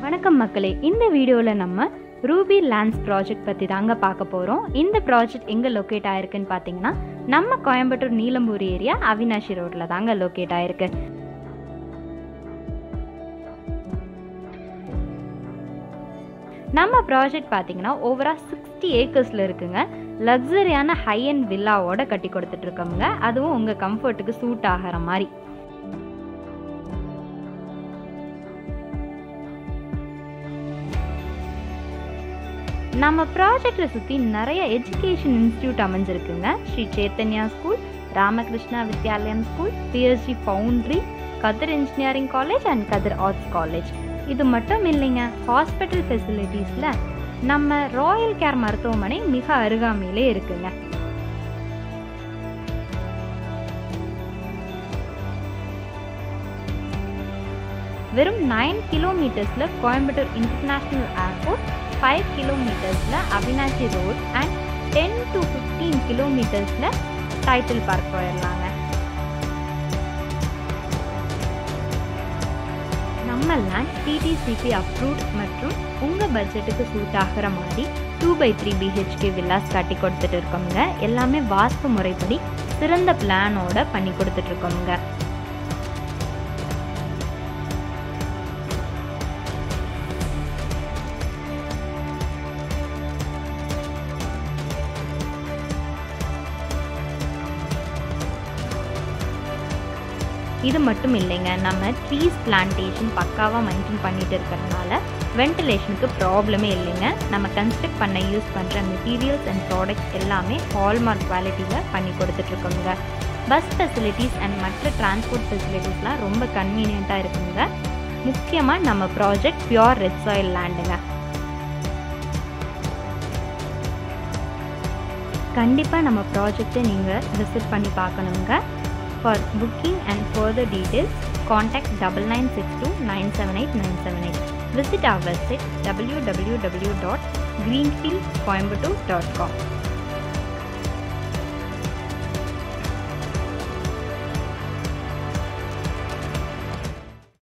வணக்கம் மக்களே, இந்த வீடியோவில் நம்ம ரூபி லேண்ட்ஸ் ப்ராஜெக்ட் பற்றி தாங்க பார்க்க போகிறோம். இந்த ப்ராஜெக்ட் எங்கே லொக்கேட் ஆகிருக்குன்னு பார்த்தீங்கன்னா, நம்ம கோயம்புத்தூர் நீலம்பூர் ஏரியா அவினாஷி ரோட்டில் தாங்க லொக்கேட் ஆகிருக்கு. நம்ம ப்ராஜெக்ட் பார்த்தீங்கன்னா ஓவராக 60 ஏக்கர்ஸில் இருக்குங்க. லக்ஸரியான ஹை அண்ட் வில்லாவோட கட்டி கொடுத்துட்ருக்கோங்க. அதுவும் உங்கள் கம்ஃபர்ட்டுக்கு சூட் ஆகிற மாதிரி. நம்ம ப்ராஜெக்டை சுற்றி நிறைய எஜுகேஷன் இன்ஸ்டியூட் அமைஞ்சிருக்குங்க. Sri Chaitanya school, Ramakrishna Vidyalayam school, PSG foundry, Kathir engineering college and Kathir arts college. இது மட்டும் இல்லைங்க, ஹாஸ்பிட்டல் ஃபெசிலிட்டிஸில் நம்ம ராயல் கேர் மருத்துவமனை மிக அருகாமையிலே இருக்குங்க. வெறும் 9 கிலோமீட்டர்ஸில் கோயம்புத்தூர் இன்டர்நேஷ்னல் ஏர்போர்ட், 5 கிலோமீட்டர்ஸில் அவினாஷி ரோட் அண்ட் 10 to 15 கிலோமீட்டர்ஸில் டைட்டில் பார்க் போயிடலாங்க. நம்ம லேண்ட் டிடிசிபி அப்ரூவ்ட் மற்றும் உங்கள் பட்ஜெட்டுக்கு சூட் ஆகிற மாதிரி 2x3 BHK வில்லாஸ் கட்டி கொடுத்துட்டு இருக்கோங்க. எல்லாமே வாஸ்து முறைப்படி சிறந்த பிளானோட பண்ணி கொடுத்துட்ருக்கோங்க. இது மட்டும் இல்லைங்க, நம்ம ட்ரீஸ் பிளான்டேஷன் பக்காவாக மெயின்டைன் பண்ணிட்டு இருக்கிறதுனால வென்டிலேஷனுக்கு ப்ராப்ளமே இல்லைங்க. நம்ம கன்ஸ்ட்ரக்ட் பண்ண யூஸ் பண்ணுற மெட்டீரியல்ஸ் அண்ட் ப்ராடக்ட்ஸ் எல்லாமே ஹால்மார்க் குவாலிட்டியில் பண்ணி கொடுத்துட்ருக்கோங்க. பஸ் ஃபெசிலிட்டிஸ் அண்ட் மற்ற டிரான்ஸ்போர்ட் ஃபெசிலிட்டிஸ்லாம் ரொம்ப கன்வீனியண்ட்டாக இருக்குங்க. முக்கியமாக நம்ம ப்ராஜெக்ட் பியூர் ரெட் சாயில் லேண்டுங்க. கண்டிப்பாக நம்ம ப்ராஜெக்டை நீங்கள் விசிட் பண்ணி பார்க்கணுங்க. For booking and further details, contact 9962978978. Visit our website www.greenfieldcoimbatore.com.